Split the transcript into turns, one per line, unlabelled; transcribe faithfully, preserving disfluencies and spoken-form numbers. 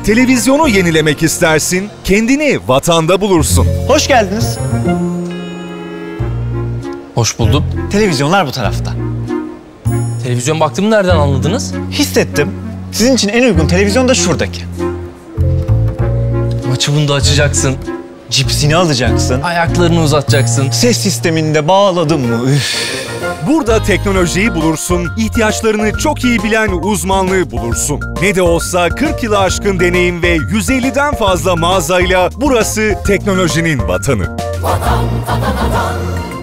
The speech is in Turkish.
Televizyonu yenilemek istersin, kendini vatanda bulursun.
Hoş geldiniz.
Hoş buldum.
Televizyonlar bu tarafta.
Televizyon baktığımı nereden anladınız?
Hissettim. Sizin için en uygun televizyon da şuradaki.
Maçı da açacaksın.
Cipsini alacaksın.
Ayaklarını uzatacaksın.
Ses sisteminde bağladın mı? Üf.
Burada teknolojiyi bulursun, ihtiyaçlarını çok iyi bilen uzmanlığı bulursun. Ne de olsa kırk yılı aşkın deneyim ve yüz elliden fazla mağazayla burası teknolojinin vatanı.
Vatan, vatan, vatan.